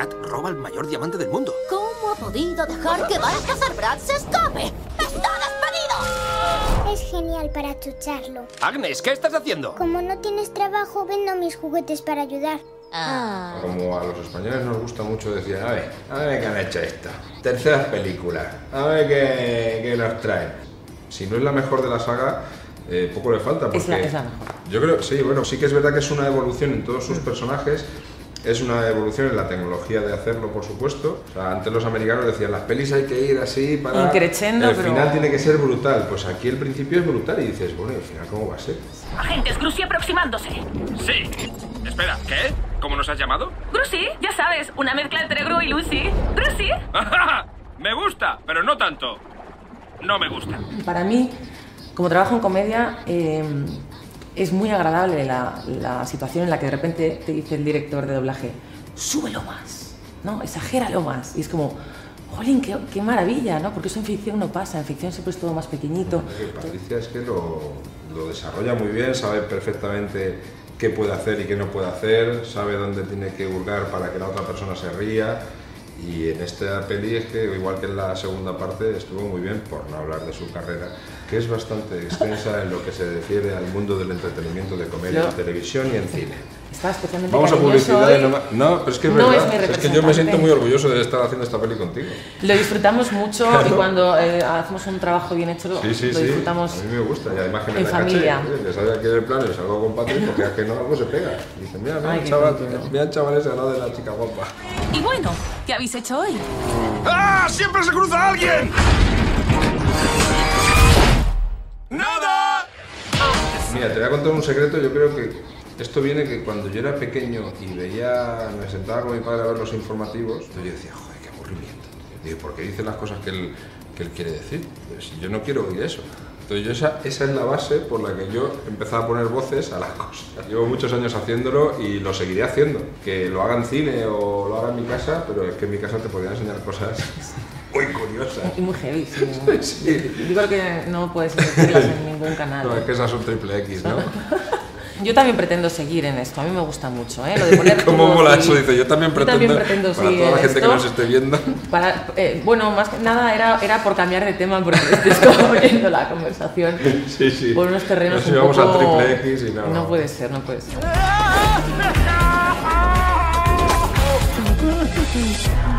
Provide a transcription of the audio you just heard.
Brad roba el mayor diamante del mundo. ¿Cómo ha podido dejar que Balthazar Brad se escape? ¡Está despedido! Es genial para achucharlo. Agnes, ¿qué estás haciendo? Como no tienes trabajo, vendo mis juguetes para ayudar. Como a los españoles nos gusta mucho decir, a ver qué han hecho esto. Terceras películas, a ver qué nos traen. Si no es la mejor de la saga, poco le falta. Porque es la mejor. Yo creo, sí, bueno, sí que es verdad que es una evolución en todos sus personajes. Es una evolución en la tecnología de hacerlo, por supuesto. O sea, antes los americanos decían, las pelis hay que ir así para... Increchendo, el pero... final tiene que ser brutal. Pues aquí el principio es brutal y dices, bueno, ¿y el final cómo va a ser? Agentes Grusi aproximándose. Sí. Espera, ¿qué? ¿Cómo nos has llamado? Grusi, ya sabes, una mezcla entre Gru y Lucy. Grusi. Me gusta, pero no tanto. No me gusta. Para mí, como trabajo en comedia, es muy agradable la situación en la que de repente te dice el director de doblaje, súbelo más, ¿no? Exagéralo más. Y es como, jolín, qué maravilla, ¿no? Porque eso en ficción no pasa, en ficción siempre es todo más pequeñito. Patricia es que lo desarrolla muy bien, sabe perfectamente qué puede hacer y qué no puede hacer, sabe dónde tiene que hurgar para que la otra persona se ría. Y en esta peli es que, igual que en la segunda parte, estuvo muy bien, por no hablar de su carrera, que es bastante extensa en lo que se refiere al mundo del entretenimiento de comedia en televisión y en cine. Está especialmente Vamos a publicidad y no, pero es que es no verdad, es es que yo me siento muy orgulloso de estar haciendo esta peli contigo. Lo disfrutamos mucho, claro. Y cuando hacemos un trabajo bien hecho, lo disfrutamos. A mí me gusta, y además que me en familia. Caché, que sabía que en el plano y salgo con Patrick porque es que no, algo se pega. Y dice, mira el chaval ese al lado de la chica guapa. Y bueno, ¿qué habéis hecho hoy? ¡Ah! ¡Siempre se cruza alguien! ¡Nada! Mira, te voy a contar un secreto. Yo creo que esto viene que cuando yo era pequeño y me sentaba con mi padre a ver los informativos, yo decía, joder, qué aburrimiento. Digo, ¿por qué dice las cosas que él quiere decir? Pero si yo no quiero oír eso. Entonces esa es la base por la que yo empezaba a poner voces a las cosas. Llevo muchos años haciéndolo y lo seguiré haciendo. Que lo haga en cine o lo haga en mi casa, pero es que en mi casa te podría enseñar cosas muy curiosas. Y muy heavy, sí. Sí. Yo creo que no puedes decirlas en ningún canal. No, es que esas son triple X, ¿no? Yo también pretendo seguir en esto, a mí me gusta mucho, ¿eh? Lo de poner ¿Cómo mola eso? Dice, yo también pretendo para toda la gente que nos esté viendo. Bueno, más que nada era por cambiar de tema, porque estés como yendo la conversación por unos terrenos un poco... a triple X y no... No puede ser, no puede ser.